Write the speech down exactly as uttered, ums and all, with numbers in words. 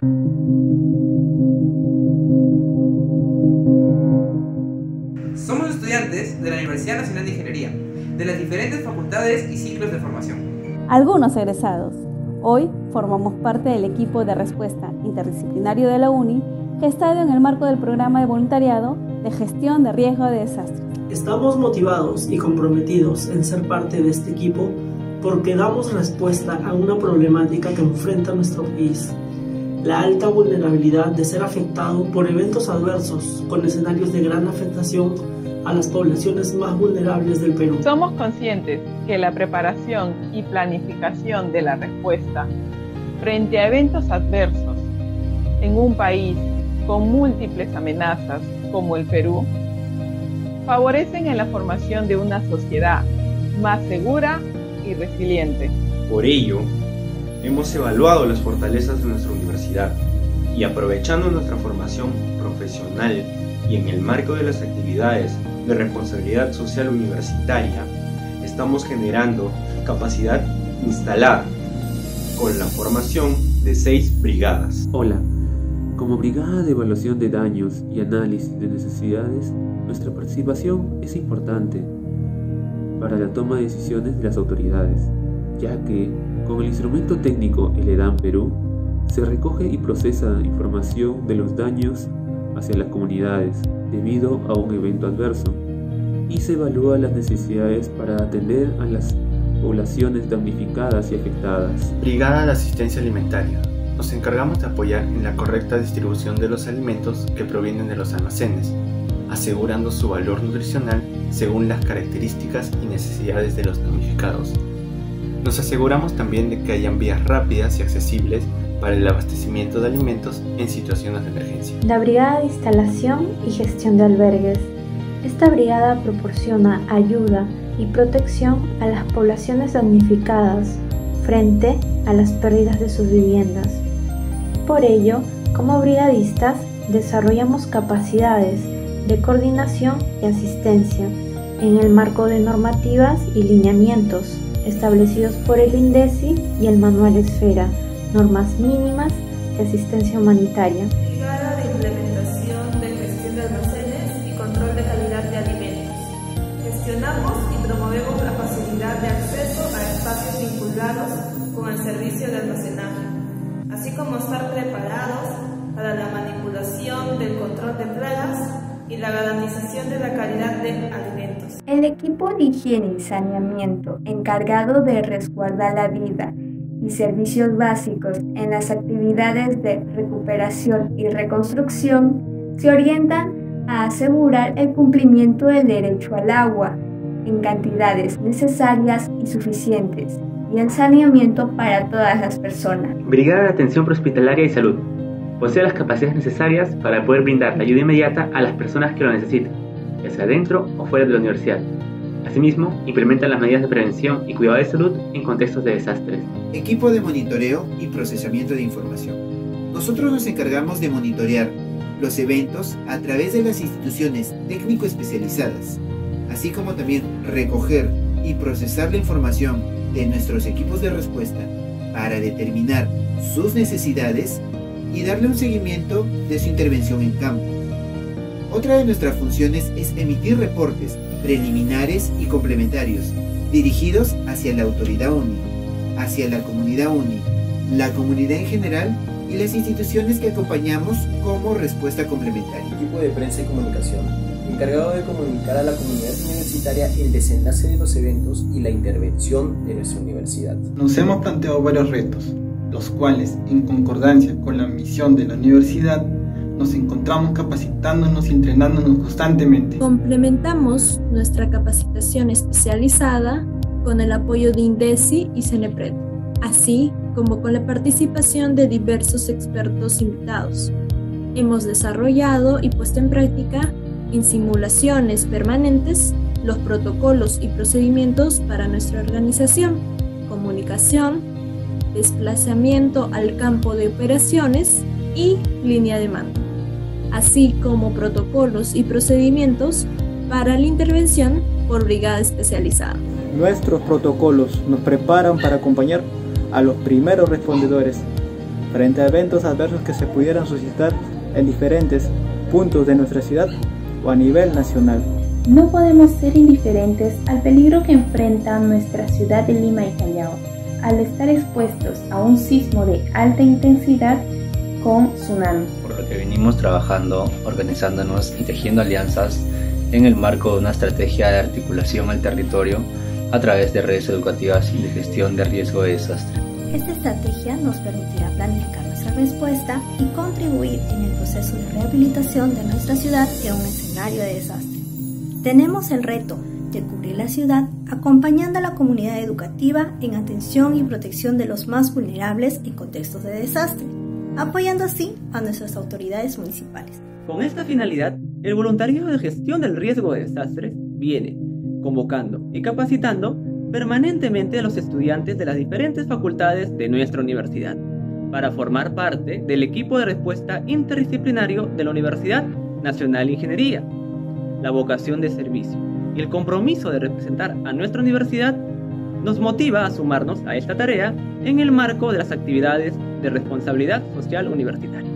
Somos estudiantes de la Universidad Nacional de Ingeniería, de las diferentes facultades y ciclos de formación. Algunos egresados. Hoy formamos parte del equipo de respuesta interdisciplinario de la UNI, gestado en el marco del programa de voluntariado de gestión de riesgo de desastres. Estamos motivados y comprometidos en ser parte de este equipo porque damos respuesta a una problemática que enfrenta nuestro país: la alta vulnerabilidad de ser afectado por eventos adversos con escenarios de gran afectación a las poblaciones más vulnerables del Perú. Somos conscientes que la preparación y planificación de la respuesta frente a eventos adversos en un país con múltiples amenazas como el Perú favorecen en la formación de una sociedad más segura y resiliente. Por ello, hemos evaluado las fortalezas de nuestra universidad y, aprovechando nuestra formación profesional y en el marco de las actividades de responsabilidad social universitaria, estamos generando capacidad instalada con la formación de seis brigadas. Hola, como brigada de evaluación de daños y análisis de necesidades, nuestra participación es importante para la toma de decisiones de las autoridades, ya que con el instrumento técnico el EDAM Perú se recoge y procesa información de los daños hacia las comunidades debido a un evento adverso y se evalúa las necesidades para atender a las poblaciones damnificadas y afectadas. Brigada de Asistencia Alimentaria. Nos encargamos de apoyar en la correcta distribución de los alimentos que provienen de los almacenes, asegurando su valor nutricional según las características y necesidades de los damnificados. Nos aseguramos también de que hayan vías rápidas y accesibles para el abastecimiento de alimentos en situaciones de emergencia. La Brigada de Instalación y Gestión de Albergues. Esta brigada proporciona ayuda y protección a las poblaciones damnificadas frente a las pérdidas de sus viviendas. Por ello, como brigadistas, desarrollamos capacidades de coordinación y asistencia en el marco de normativas y lineamientos establecidos por el INDECI y el Manual Esfera, normas mínimas de asistencia humanitaria. Brigada de Implementación de Gestión de Almacenes y Control de Calidad de Alimentos. Gestionamos y promovemos la facilidad de acceso a espacios vinculados con el servicio de almacenaje, así como estar preparados para la manipulación del control de plagas y la garantización de la calidad de alimentos. El equipo de higiene y saneamiento encargado de resguardar la vida y servicios básicos en las actividades de recuperación y reconstrucción se orientan a asegurar el cumplimiento del derecho al agua en cantidades necesarias y suficientes y el saneamiento para todas las personas. Brigada de Atención Prehospitalaria y Salud. Posee las capacidades necesarias para poder brindar la ayuda inmediata a las personas que lo necesitan, ya sea dentro o fuera de la universidad. Asimismo, implementan las medidas de prevención y cuidado de salud en contextos de desastres. Equipo de monitoreo y procesamiento de información. Nosotros nos encargamos de monitorear los eventos a través de las instituciones técnico-especializadas, así como también recoger y procesar la información de nuestros equipos de respuesta para determinar sus necesidades y darle un seguimiento de su intervención en campo. Otra de nuestras funciones es emitir reportes preliminares y complementarios dirigidos hacia la autoridad UNI, hacia la comunidad UNI, la comunidad en general y las instituciones que acompañamos como respuesta complementaria. Equipo de prensa y comunicación, encargado de comunicar a la comunidad universitaria el desenlace de los eventos y la intervención de nuestra universidad. Nos hemos planteado varios retos, los cuales, en concordancia con la misión de la universidad, nos encontramos capacitándonos y entrenándonos constantemente. Complementamos nuestra capacitación especializada con el apoyo de INDECI y CENEPRED, así como con la participación de diversos expertos invitados. Hemos desarrollado y puesto en práctica en simulaciones permanentes los protocolos y procedimientos para nuestra organización, comunicación, desplazamiento al campo de operaciones y línea de mando, así como protocolos y procedimientos para la intervención por brigada especializada. Nuestros protocolos nos preparan para acompañar a los primeros respondedores frente a eventos adversos que se pudieran suscitar en diferentes puntos de nuestra ciudad o a nivel nacional. No podemos ser indiferentes al peligro que enfrenta nuestra ciudad de Lima y Callao al estar expuestos a un sismo de alta intensidad con tsunami. Por lo que venimos trabajando, organizándonos y tejiendo alianzas en el marco de una estrategia de articulación al territorio a través de redes educativas y de gestión de riesgo de desastre. Esta estrategia nos permitirá planificar nuestra respuesta y contribuir en el proceso de rehabilitación de nuestra ciudad en un escenario de desastre. Tenemos el reto de cubrir la ciudad acompañando a la comunidad educativa en atención y protección de los más vulnerables en contextos de desastre, apoyando así a nuestras autoridades municipales. Con esta finalidad, el voluntariado de gestión del riesgo de desastres viene convocando y capacitando permanentemente a los estudiantes de las diferentes facultades de nuestra universidad para formar parte del equipo de respuesta interdisciplinario de la Universidad Nacional de Ingeniería. La vocación de servicio y el compromiso de representar a nuestra universidad nos motiva a sumarnos a esta tarea en el marco de las actividades de responsabilidad social universitaria.